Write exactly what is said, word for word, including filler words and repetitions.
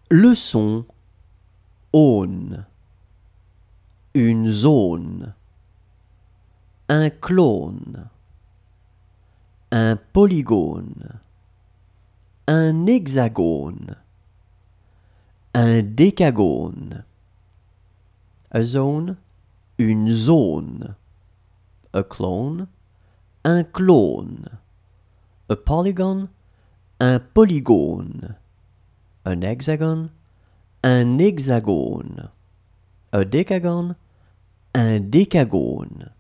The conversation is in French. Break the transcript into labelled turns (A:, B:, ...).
A: Le son aune, une zone, un clone, un polygone, un hexagone, un décagone. A zone, une zone. A clone, un clone. A polygon, un polygone. An hexagon, un hexagone. A decagon, un décagone.